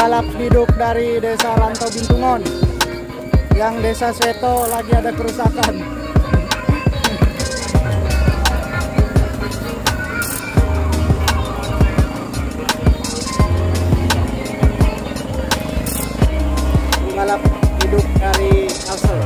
balap biduk dari Desa Rantau Bintungon. Yang Desa Seto lagi ada kerusakan. Balap biduk dari Paser.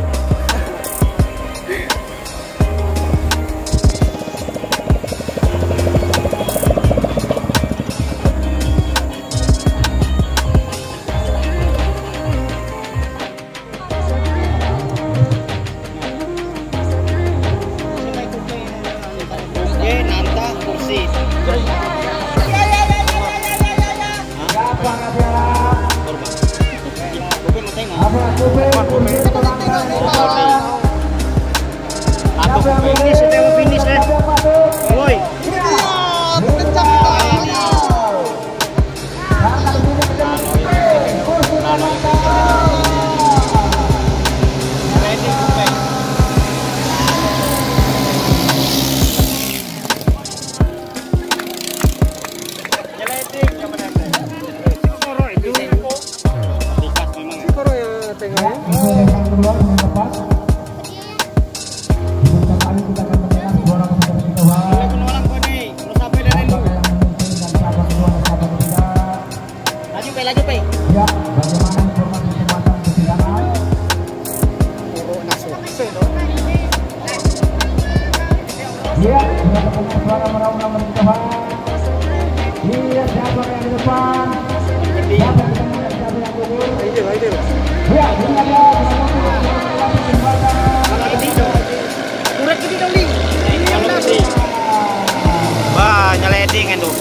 Wah, nyeleding itu.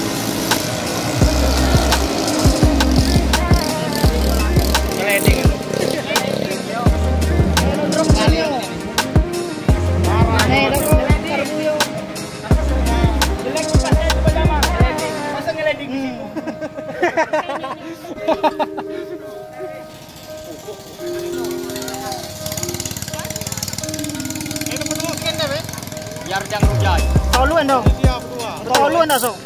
Nyeleding itu. Biar jangan rujai. Toluan dong. Toluan dah so.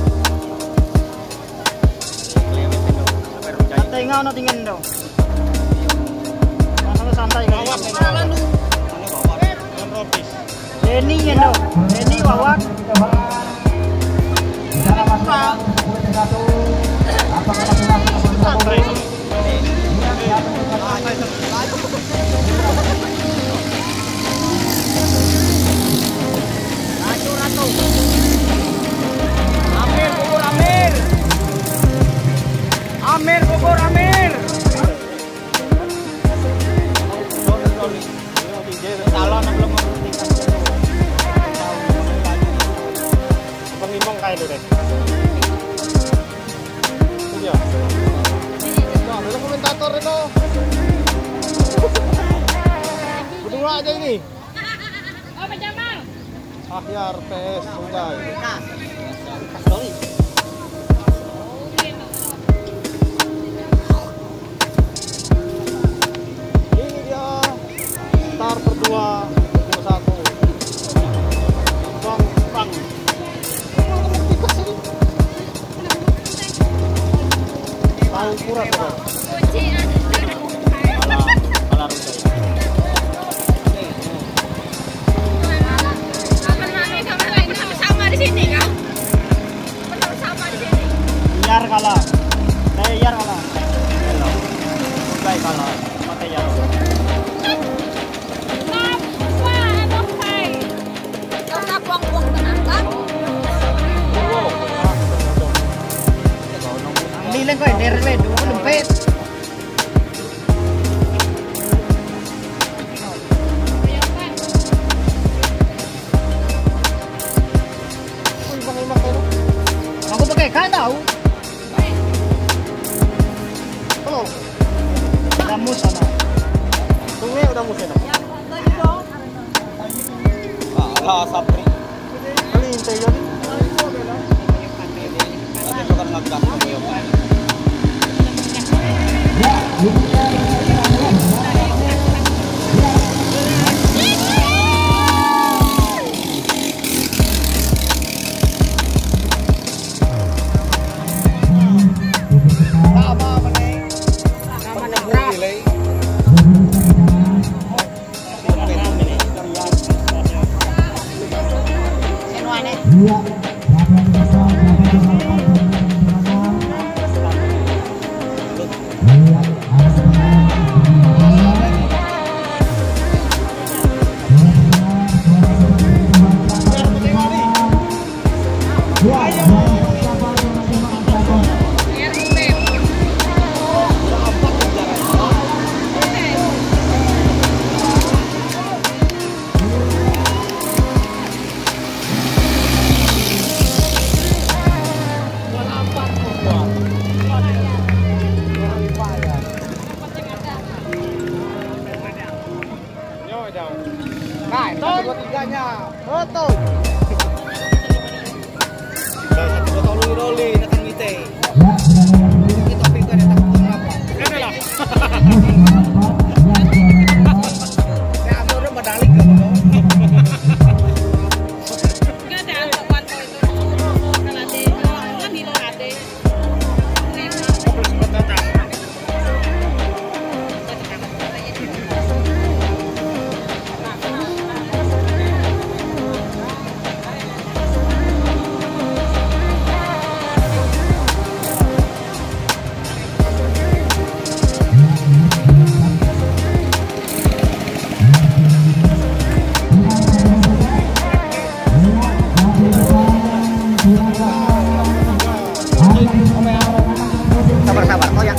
Tengah no tinggal dong. Mana santai kan. Deni ya dong. Deni wawak. Amir, Bogor, Amir. Salon belum pengimbang kayak itu deh. Iya. Nah, ada komentator itu. Berdua aja ini. Oh, Jamal. Ahyar PS sudah. Star berdua, nomor 1. Bang. Tahu kurang bro. Sama di sini kau. Sama di sini. Yar kalah. Saya yar kalah. Baik kalah. Mata yar. Bilang kau derle dulu lempet. Aku pakai kan tahu. Oh. Udah mus sana. Tunggu udah mus sana. Alah sapri. Kali inte ya. Nanti bukan ngegas ngoyo. Apa Nah, satu, dua, tiganya. Foto. Satu foto luli datang mite. Kita pikir ada takut apa? Kan lah. Ya ambil medali ke bawah. Enggak ada apa panto itu. Kalau ada, kan di luar ada. Sabar, toyak.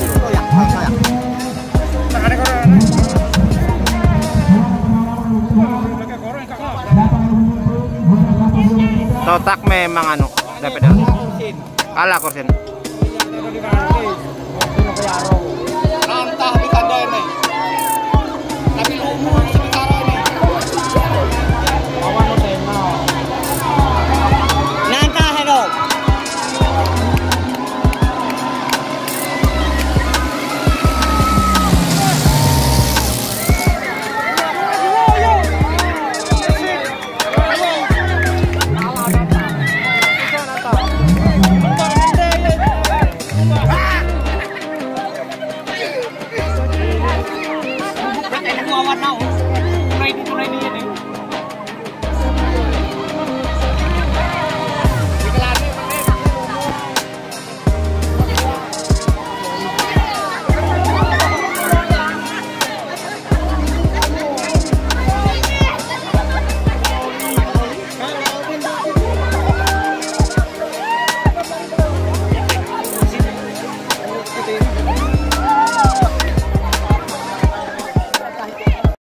Totak memang anu, dapat kalah kursin. Ini ke Yaro.